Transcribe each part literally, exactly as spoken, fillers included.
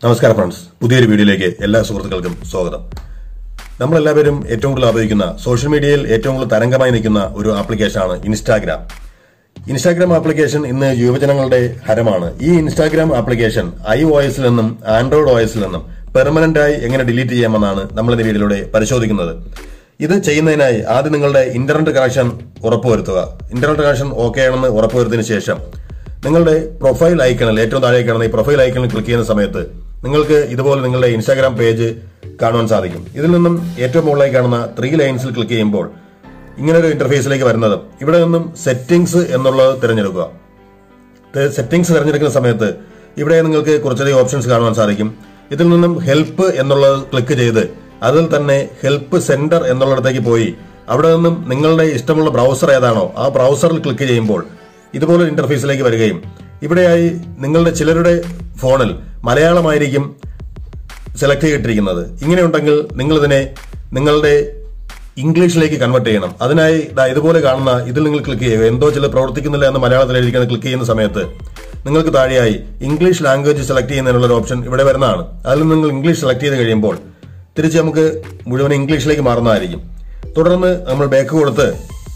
നമസ്കാരം ഫ്രണ്ട്സ്, പുതിയൊരു വീഡിയോയിലേക്ക് എല്ലാ സുഹൃത്തുക്കൾക്കും സ്വാഗതം. നമ്മളെല്ലാവരും ഏറ്റവും കൂടുതൽ ഉപയോഗിക്കുന്ന സോഷ്യൽ മീഡിയയിൽ ഏറ്റവും കൂടുതൽ തരംഗമായി നിൽക്കുന്ന ഒരു ആപ്ലിക്കേഷനാണ് ഇൻസ്റ്റാഗ്രാം. ഇൻസ്റ്റാഗ്രാം ആപ്ലിക്കേഷൻ ഇന്ന് യുവജനങ്ങളുടെ ഹരമാണ്. ഈ ഇൻസ്റ്റാഗ്രാം ആപ്ലിക്കേഷൻ ഐ ഒ എസിൽ നിന്നും ആൻഡ്രോയിഡ് ഒ എസിൽ നിന്നും പെർമനന്റായി എങ്ങനെ ഡിലീറ്റ് ചെയ്യാമെന്നാണ് നമ്മൾ ഈ വീഡിയോയിലൂടെ പരിശോധിക്കുന്നത്. ഇത് ചെയ്യുന്നതിനായി ആദ്യം നിങ്ങളുടെ ഇന്റർനെറ്റ് കണക്ഷൻ ഉറപ്പുവരുത്തുക. ഇന്റർനെറ്റ് കണക്ഷൻ ഓക്കെ ആണെന്ന് ഉറപ്പുവരുത്തിയതിനു ശേഷം നിങ്ങളുടെ പ്രൊഫൈൽ ഐക്കണിൽ ഏറ്റവും താഴെ കാണുന്ന ഈ പ്രൊഫൈൽ ഐക്കണിൽ ക്ലിക്ക് ചെയ്യുന്ന സമയത്ത് നിങ്ങൾക്ക് ഇതുപോലെ നിങ്ങളുടെ ഇൻസ്റ്റാഗ്രാം പേജ് കാണുവാൻ സാധിക്കും. ഇതിൽ നിന്നും ഏറ്റവും മുകളിലായി കാണുന്ന ത്രീ ലൈൻസിൽ ക്ലിക്ക് ചെയ്യുമ്പോൾ ഇങ്ങനൊരു ഇന്റർഫേസിലേക്ക് വരുന്നത്. ഇവിടെ നിന്നും സെറ്റിംഗ്സ് എന്നുള്ളത് തിരഞ്ഞെടുക്കുക. സെറ്റിംഗ്സ് തിരഞ്ഞെടുക്കുന്ന സമയത്ത് ഇവിടെ നിങ്ങൾക്ക് കുറച്ചധികം ഓപ്ഷൻസ് കാണുവാൻ സാധിക്കും. ഇതിൽ നിന്നും ഹെൽപ്പ് എന്നുള്ളത് ക്ലിക്ക് ചെയ്ത് അതിൽ തന്നെ ഹെൽപ്പ് സെന്റർ എന്നുള്ളിടത്തേക്ക് പോയി അവിടെ നിന്നും നിങ്ങളുടെ ഇഷ്ടമുള്ള ബ്രൗസർ ഏതാണോ ആ ബ്രൗസറിൽ ക്ലിക്ക് ചെയ്യുമ്പോൾ ഇതുപോലെ ഇന്റർഫേസിലേക്ക് വരികയും ഇവിടെയായി നിങ്ങളുടെ ചിലരുടെ ഫോണിൽ മലയാളമായിരിക്കും സെലക്ട് ചെയ്തിട്ടിരിക്കുന്നത്. ഇങ്ങനെയുണ്ടെങ്കിൽ നിങ്ങൾ ഇതിനെ നിങ്ങളുടെ ഇംഗ്ലീഷിലേക്ക് കൺവേർട്ട് ചെയ്യണം. അതിനായി ഇതുപോലെ കാണുന്ന ഇതിൽ നിങ്ങൾ ക്ലിക്ക് ചെയ്യുക. എന്തോ ചില പ്രവർത്തിക്കുന്നില്ല എന്ന് മലയാളത്തിൽ എഴുതിക്കുന്ന ക്ലിക്ക് ചെയ്യുന്ന സമയത്ത് നിങ്ങൾക്ക് താഴെയായി ഇംഗ്ലീഷ് ലാംഗ്വേജ് സെലക്ട് ചെയ്യുന്നതിനുള്ള ഒരു ഓപ്ഷൻ ഇവിടെ വരുന്നതാണ്. അതിൽ നിങ്ങൾ ഇംഗ്ലീഷ് സെലക്ട് ചെയ്ത് കഴിയുമ്പോൾ തിരിച്ച് നമുക്ക് മുഴുവൻ ഇംഗ്ലീഷിലേക്ക് മാറുന്നതായിരിക്കും. തുടർന്ന് നമ്മൾ ബാക്ക് കൊടുത്ത്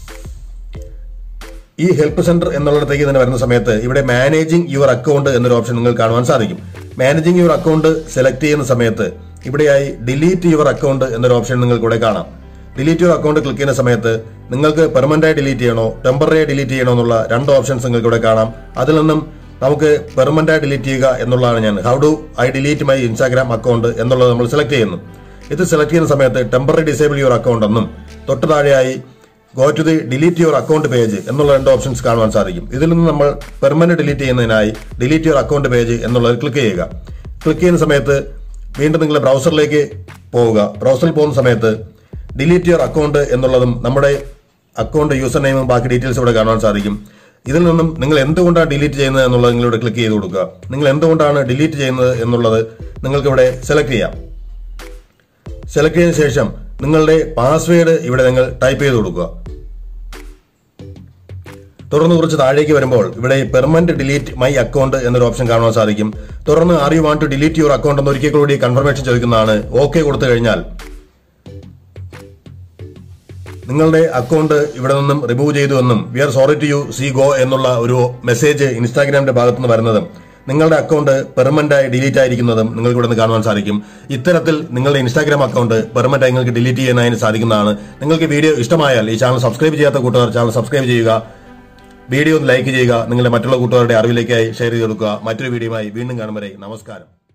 ഈ ഹെൽപ്പ് സെന്റർ എന്നുള്ളിടത്തേക്ക് തന്നെ വരുന്ന സമയത്ത് ഇവിടെ മാനേജിംഗ് യുവർ അക്കൗണ്ട് എന്നൊരു ഓപ്ഷൻ നിങ്ങൾക്ക് കാണുവാൻ സാധിക്കും. മാനേജിംഗ് യുവർ അക്കൗണ്ട് സെലക്ട് ചെയ്യുന്ന സമയത്ത് ഇവിടെയായി ഡിലീറ്റ് യുവർ അക്കൗണ്ട് എന്നൊരു ഓപ്ഷൻ നിങ്ങൾക്ക് ഇവിടെ കാണാം. ഡിലീറ്റ് യുവർ അക്കൗണ്ട് ക്ലിക്ക് ചെയ്യുന്ന സമയത്ത് നിങ്ങൾക്ക് പെർമനന്റായി ഡിലീറ്റ് ചെയ്യണോ ടെമ്പററി ഡിലീറ്റ് ചെയ്യണോ എന്നുള്ള രണ്ട് ഓപ്ഷൻസ് നിങ്ങൾക്ക് ഇവിടെ കാണാം. അതിൽ നിന്നും നമുക്ക് പെർമനന്റായി ഡിലീറ്റ് ചെയ്യുക എന്നുള്ളതാണ് ഞാൻ how do I delete my Instagram account എന്നുള്ളത് നമ്മൾ സെലക്ട് ചെയ്യുന്നു. ഇത് സെലക്ട് ചെയ്യുന്ന സമയത്ത് ടെമ്പററി ഡിസേബിൾ യുവർ അക്കൗണ്ട് എന്നും തൊട്ട് താഴെയായി go to the delete your account page എന്നുള്ള രണ്ട് ഓപ്ഷൻസ് കാണുവാൻ സാധിക്കും. ഇതിൽ നിന്ന് നമ്മൾ പെർമനന്റ് ഡിലീറ്റ് ചെയ്യുന്നതിനായി ഡിലീറ്റ് യുവർ അക്കൗണ്ട് പേജ് എന്നുള്ളത് ക്ലിക്ക് ചെയ്യുക. ക്ലിക്ക് ചെയ്യുന്ന സമയത്ത് വീണ്ടും നിങ്ങൾ ബ്രൗസറിലേക്ക് പോവുക. ബ്രൗസറിൽ പോകുന്ന സമയത്ത് ഡിലീറ്റ് യുവർ അക്കൗണ്ട് എന്നുള്ളതും നമ്മുടെ അക്കൗണ്ട് യൂസർ നെയിമും ബാക്കി ഡീറ്റെയിൽസ് ഇവിടെ കാണുവാൻ സാധിക്കും. ഇതിൽ നിന്നും നിങ്ങൾ എന്തുകൊണ്ടാണ് ഡിലീറ്റ് ചെയ്യുന്നത് എന്നുള്ളത് നിങ്ങളിവിടെ ക്ലിക്ക് ചെയ്ത് കൊടുക്കുക. നിങ്ങൾ എന്തുകൊണ്ടാണ് ഡിലീറ്റ് ചെയ്യുന്നത് എന്നുള്ളത് നിങ്ങൾക്ക് ഇവിടെ സെലക്ട് ചെയ്യാം. സെലക്ട് ചെയ്തതിനു ശേഷം നിങ്ങളുടെ പാസ്വേഡ് ഇവിടെ നിങ്ങൾ ടൈപ്പ് ചെയ്ത് കൊടുക്കുക. തുടർന്ന് കുറച്ച് താഴേക്ക് വരുമ്പോൾ ഇവിടെ പെർമനന്റ് ഡിലീറ്റ് മൈ അക്കൗണ്ട് എന്നൊരു ഓപ്ഷൻ കാണാൻ സാധിക്കും. തുടർന്ന് are you want to delete your account എന്ന് ഒരിക്കൽ കൂടി കൺഫർമേഷൻ ചോദിക്കുന്നതാണ്. ഓക്കെ കൊടുത്തു കഴിഞ്ഞാൽ നിങ്ങളുടെ അക്കൗണ്ട് ഇവിടെ നിന്നും റിമൂവ് ചെയ്തു എന്നും we are sorry to you see go എന്നുള്ള ഒരു മെസ്സേജ് ഇൻസ്റ്റാഗ്രാമിന്റെ ഭാഗത്തുനിന്ന് വരുന്നതും നിങ്ങളുടെ അക്കൗണ്ട് പെർമനന്റായി ഡിലീറ്റ് ആയിരിക്കുന്നതും നിങ്ങൾക്ക് ഇവിടെ നിന്ന് കാണുവാൻ സാധിക്കും. ഇത്തരത്തിൽ നിങ്ങളുടെ ഇൻസ്റ്റാഗ്രാം അക്കൗണ്ട് പെർമനന്റായി നിങ്ങൾക്ക് ഡിലീറ്റ് ചെയ്യാനായി സാധിക്കുന്നതാണ്. നിങ്ങൾക്ക് വീഡിയോ ഇഷ്ടമായാൽ ഈ ചാനൽ സബ്സ്ക്രൈബ് ചെയ്യാത്ത കൂട്ടുകാർ ചാനൽ സബ്സ്ക്രൈബ് ചെയ്യുക. വീഡിയോ ഒന്ന് ലൈക്ക് ചെയ്യുക. നിങ്ങളുടെ മറ്റുള്ള കൂട്ടുകാരുടെ അറിവിലേക്കായി ഷെയർ ചെയ്ത് കൊടുക്കുക. മറ്റൊരു വീഡിയോയുമായി വീണ്ടും കാണും വരെ നമസ്കാരം.